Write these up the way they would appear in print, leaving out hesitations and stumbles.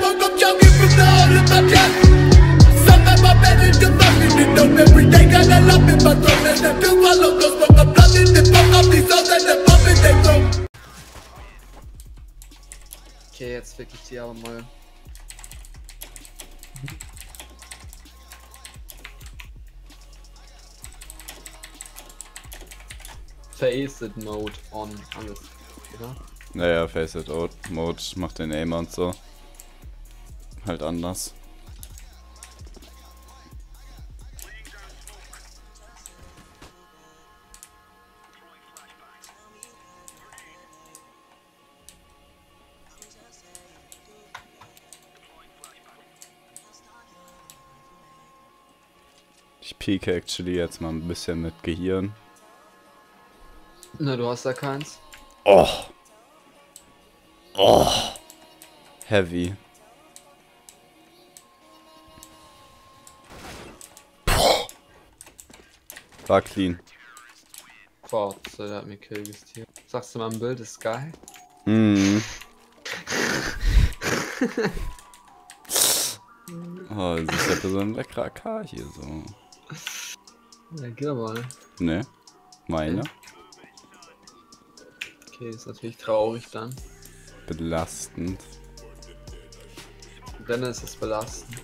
woke up choking from the hole in my chest. Some of my bed is just fucking it up every day. Got a lump in my throat and the two follow goes from my blood in the fuck up these souls and the pump in their throat. Okay, jetzt fick ich die aber mal. Face-It Mode on, alles, oder? Naja, Face-It Mode macht den Aimer und so halt anders. Ich peeke actually jetzt mal ein bisschen mit Gehirn. Na, du hast ja keins. Oh. Oh. Heavy. Puh. War clean. Boah, der hat mir Kill gestealt. Sagst du, mein Bild ist geil? Mhm. Oh, das ist ja so ein leckerer AK hier so. Ja, geh mal. Ne? Meine? Okay, ist natürlich traurig dann. Belastend. Dann ist es belastend.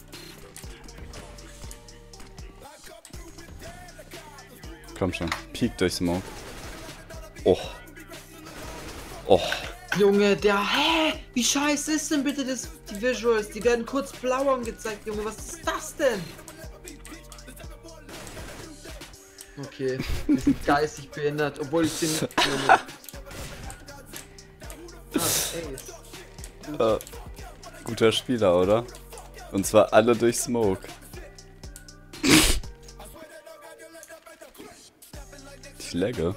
Komm schon, peek durch Smoke. Oh. Oh. Junge, hä? Wie scheiße ist denn bitte die Visuals? Die werden kurz blau angezeigt, Junge, was ist das denn? Okay, wir sind geistig behindert, obwohl ich den nicht... Guter Spieler, oder? Und zwar alle durch Smoke. Ich lagge.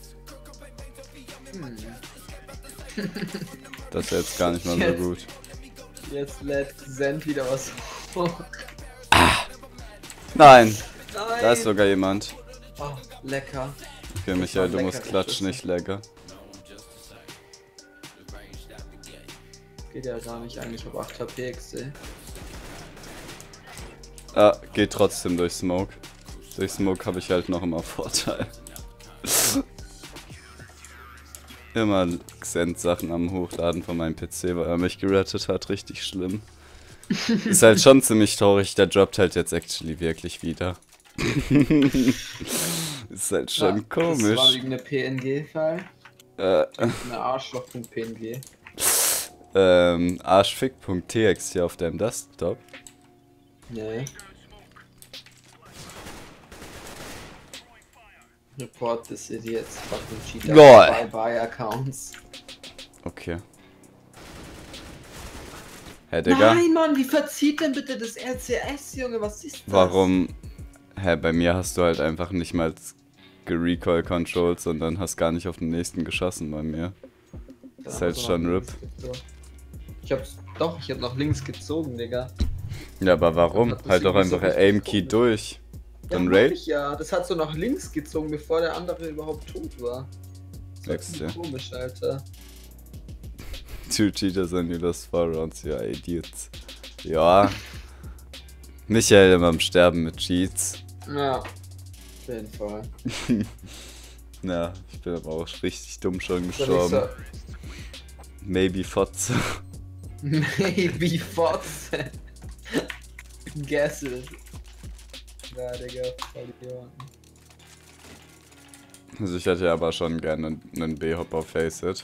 Das ist jetzt gar nicht mal so gut. Jetzt lädt Zen wieder was hoch. Nein! Nein! Da ist sogar jemand. Oh, lecker. Okay, Michael, du musst klatschen, ich lagge. Geht ja gar nicht eigentlich auf 8 HP XD. Ah, geht trotzdem durch Smoke. Durch Smoke habe ich halt noch immer Vorteil. Immer Xent-Sachen am Hochladen von meinem PC, weil er mich gerettet hat, richtig schlimm. Ist halt schon ziemlich traurig, der droppt halt jetzt actually wirklich wieder. Ist halt schon komisch. Das war wegen der PNG-File. Eine Arschloch.png. Arschfick.txt auf deinem Desktop. Nee. Report this idiots fucking cheater. Bye accounts. Okay. Hä, Digga? Nein, Mann, wie verzieht denn bitte das RCS, Junge? Was ist das? Warum? Hä, bei mir hast du halt einfach nicht mal Recoil-Controls und dann hast gar nicht auf den nächsten geschossen bei mir. Das ist halt schon RIP. Ich hab nach links gezogen, Digga. Ja, aber warum? Halt doch einfach Aim-Key durch. Dann Raid? Ja, das hat so nach links gezogen, bevor der andere überhaupt tot war. Das ist komisch, Alter. Two cheaters and you lost 4 rounds, ja, idiots. Ja. Michael immer am Sterben mit Cheats. Ja, auf jeden Fall. Ja, ich bin aber auch richtig dumm schon gestorben. Maybe Fotze. Maybe Fotze. Guess it. Ja, Digga, voll Idioten. Also ich hätte ja aber schon gerne einen B-Hop auf Face-It.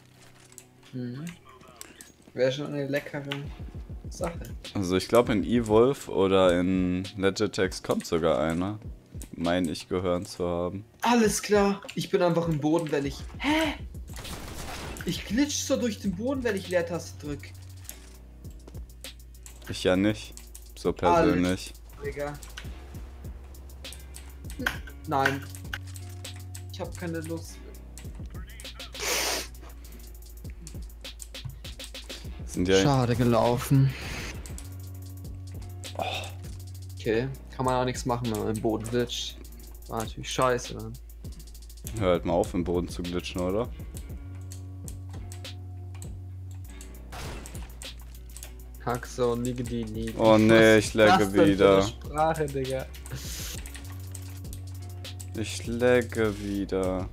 Wäre schon eine leckere Sache. Also ich glaube in Evolve oder in Legitex kommt sogar einer. Meine ich gehört zu haben. Alles klar, ich bin einfach im Boden, wenn ich... Hä? Ich glitsch so durch den Boden, wenn ich Leertaste drück. Ich ja nicht. So persönlich. Digga. Nein. Ich hab keine Lust. Sind ja schade gelaufen. Oh. Okay, kann man auch nichts machen, wenn man im Boden glitscht. War natürlich scheiße dann. Hör halt mal auf, im Boden zu glitschen, oder? Haxo, Nigedini. Oh nee, ich lagge Was denn für eine wieder. Sprache, Digga. Ich lagge wieder.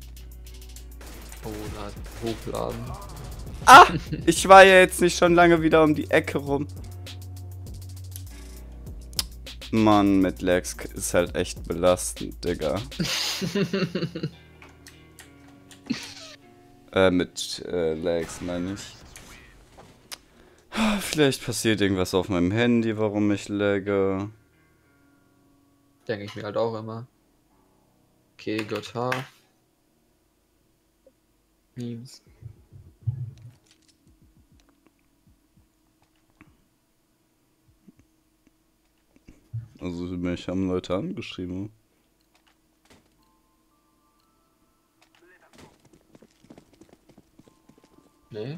Oh, hochladen. Ah! Ich war ja jetzt nicht schon lange wieder um die Ecke rum. Mann, mit Lags ist halt echt belastend, Digga. Mit Lags meine ich. Vielleicht passiert irgendwas auf meinem Handy, warum ich lagge. Denke ich mir halt auch immer. Okay, Gotha. Memes. Also mich haben Leute angeschrieben. Nee.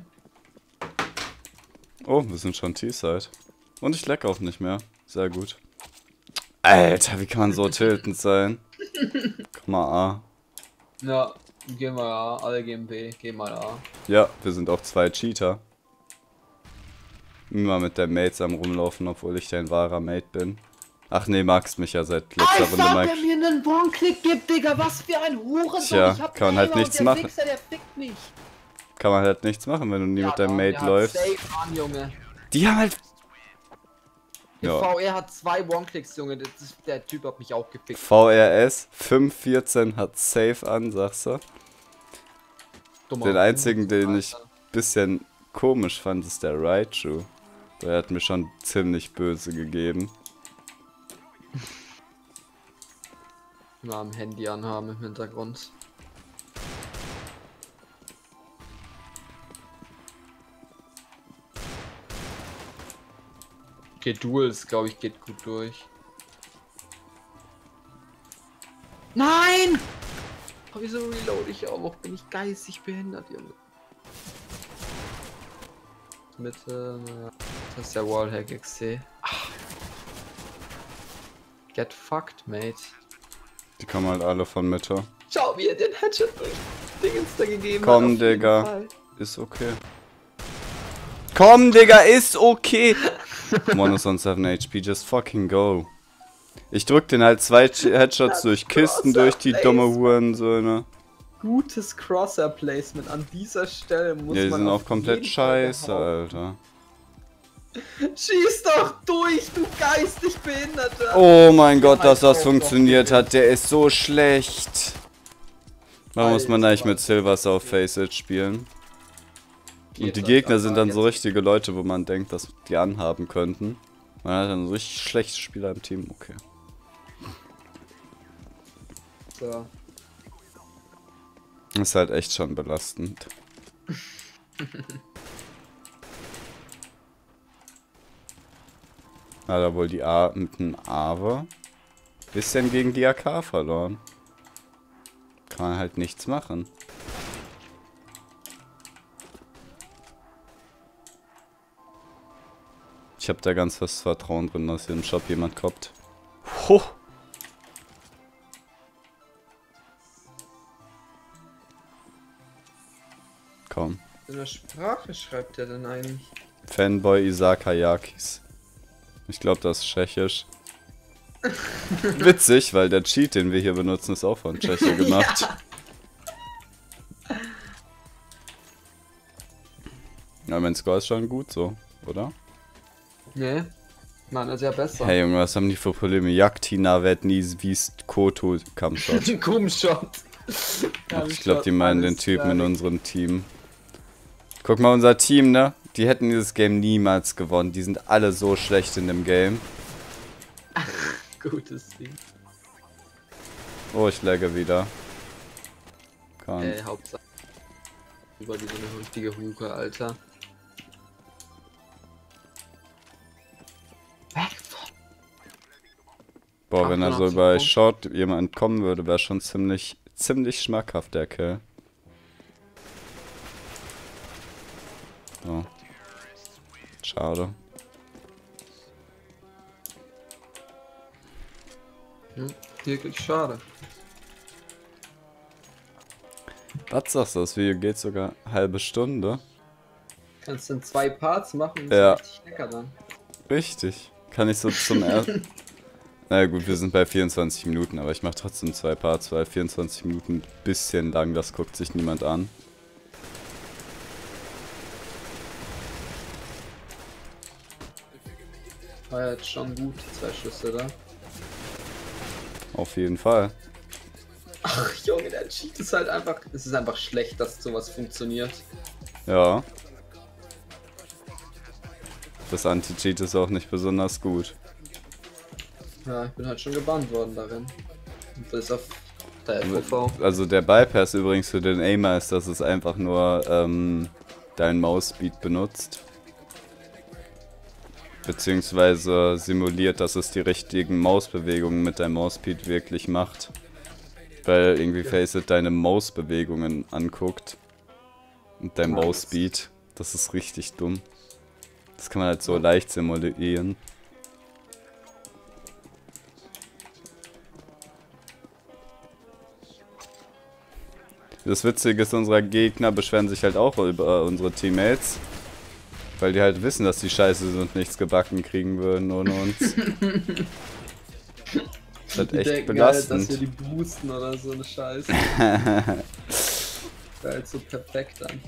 Oh, wir sind schon T-Side. Und ich lag auch nicht mehr. Sehr gut. Alter, wie kann man so tiltend sein? Komm mal A. Ja, geh mal A, alle gehen B, geh mal A. Ja, wir sind auch 2 Cheater. Immer mit der Mates am rumlaufen, obwohl ich dein wahrer Mate bin. Ach nee, magst mich ja seit letzter Runde mal. Wer mir einen One-Click gibt, Digga, was für ein Hurensohn. Tja, Ich hab kann man halt Aimer nichts und der machen. Wichser, der fickt mich. Kann man halt nichts machen, wenn du nie mit deinem Mann, Mate der läufst. hat safe an, Junge. Die haben halt... Der Ja. VR hat 2 One-Clicks, Junge. Der Typ hat mich auch gefickt. VRS 514 hat safe an, sagst du? Dummer Den einzigen, den Alter. ich bisschen komisch fand, ist der Raichu. Der hat mir schon ziemlich böse gegeben. Immer am Handy anhaben im Hintergrund. Okay, Duels, glaube ich, geht gut durch. Nein! Oh, wieso reload ich auch? Bin ich geistig behindert, Junge? Mitte, das ist der Wallhack XC. Ach. Get fucked, mate. Die kommen halt alle von Mitte. Schau, wie er den Headshot durch Dingens da gegeben Komm, hat. auf jeden Digga. Fall. Ist okay. Komm, Digga, ist okay. 107 HP, just fucking go. Ich drück den halt 2 Headshots durch Kisten durch, die dumme Hurensöhne. Gutes Crosshair-Placement an dieser Stelle muss Ja, die man sind auf auch komplett jeden Fall scheiße, behaupten. Alter. Schieß doch durch, du geistig Behinderter! Oh mein Gott, halt dass das auch funktioniert noch hat, der ist so schlecht. Warum muss man Alter, eigentlich mit was Silver South Faceit spielen? Und Jetzt die hat Gegner aber sind dann so jetzt- richtige Leute, wo man denkt, dass die anhaben könnten. Man hat dann so richtig schlechte Spieler im Team, okay. So. Das ist halt echt schon belastend. Hat er wohl die A mit einem Ave bisschen gegen die AK verloren. Kann man halt nichts machen. Ich habe da ganz fast Vertrauen drin, dass hier im Shop jemand kommt. Ho! Komm. In der Sprache schreibt er denn eigentlich? Fanboy Isakayakis. Ich glaube, das ist tschechisch. Witzig, weil der Cheat, den wir hier benutzen, ist auch von Tscheche gemacht. Ja, mein Score ist schon gut so, oder? Nee. Mann, ist ja besser. Hey Junge, was haben die für Probleme? Jaktina wird nie wiest Koto Kampfshot. Kuhmshot. Ach, ich glaube, die meinen den Typen in unserem Team. Guck mal, unser Team, ne? Die hätten dieses Game niemals gewonnen. Die sind alle so schlecht in dem Game. Gutes Ding. Oh, ich lagge wieder. Kann. Hauptsache. Über die so eine richtige Huke, Alter. Boah, wenn er so 88 bei Punkte. Short jemand kommen würde, wäre schon ziemlich schmackhaft, der Kerl. So. Schade. Wirklich schade. Was sagst du? Das Video geht sogar halbe Stunde. Kannst du in 2 Parts machen, Ja. ist richtig lecker dann. Richtig. Kann ich so zum ersten... Na gut, wir sind bei 24 Minuten, aber ich mache trotzdem 2 Parts, weil 24 Minuten ein bisschen lang, das guckt sich niemand an. War jetzt schon gut, 2 Schüsse da. Auf jeden Fall. Ach Junge, der Cheat ist halt einfach... Es ist einfach schlecht, dass sowas funktioniert. Ja. Das Anti-Cheat ist auch nicht besonders gut. Ja, ich bin halt schon gebannt worden darin. Und das ist auf der FOV. Also der Bypass übrigens für den Aimer ist, dass es einfach nur dein Mausspeed benutzt. Beziehungsweise simuliert, dass es die richtigen Mausbewegungen mit deinem Mausspeed wirklich macht. Weil irgendwie Faceit deine Mausbewegungen anguckt. Und dein Mausspeed. Das ist richtig dumm. Das kann man halt so leicht simulieren. Das Witzige ist, unsere Gegner beschweren sich halt auch über unsere Teammates. Weil die halt wissen, dass die scheiße sind und nichts gebacken kriegen würden ohne uns. Das ist halt echt denken belastend. halt, dass wir die boosten oder so eine Scheiße. Halt so perfekt an.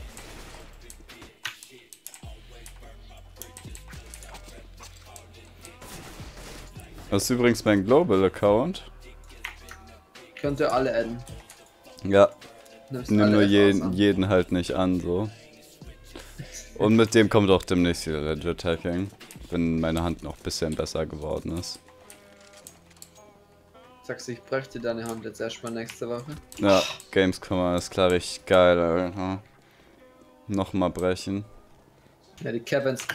Das ist übrigens mein Global Account. Könnt ihr alle adden. Ja, Nimmst nimm alle nur FAs an. jeden halt nicht an, so. Und mit dem kommt auch demnächst wieder Legit Hacking, wenn meine Hand noch ein bisschen besser geworden ist. Sagst du, ich bräuchte deine Hand jetzt erstmal nächste Woche? Ja, Gamescom ist klar richtig geil, Alter. Nochmal brechen. Ja, die Kevins.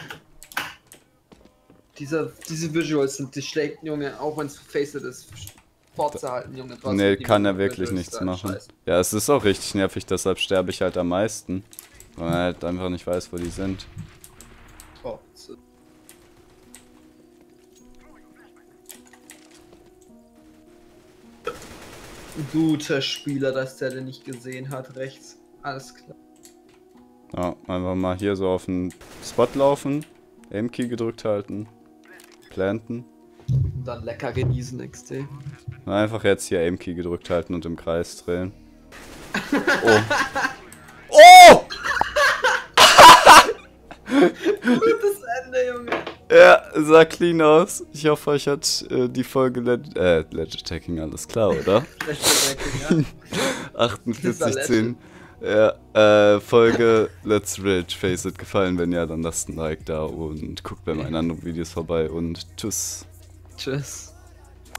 Diese Visuals sind die schlechten, Junge, auch wenn es Faceit ist. Fortzuhalten, Junge. trotzdem Nee, die kann er Visuals wirklich nichts sind machen. scheiße. Ja, es ist auch richtig nervig, deshalb sterbe ich halt am meisten. Weil man halt einfach nicht weiß, wo die sind. Oh, guter Spieler, dass der den nicht gesehen hat, rechts. Alles klar. Ja, einfach mal hier so auf den Spot laufen, Aim-Key gedrückt halten, planten. Und dann lecker genießen, XD. Einfach jetzt hier Aim-Key gedrückt halten und im Kreis drehen. Oh! Oh! Gutes Ende, Junge. Ja, sah clean aus. Ich hoffe, euch hat die Folge Legit Hacking alles klar, oder? 48:10. Ja, Folge Let's Rage Faceit gefallen. Wenn ja, dann lasst ein Like da und guckt bei meinen anderen Videos vorbei und tschüss. Tschüss.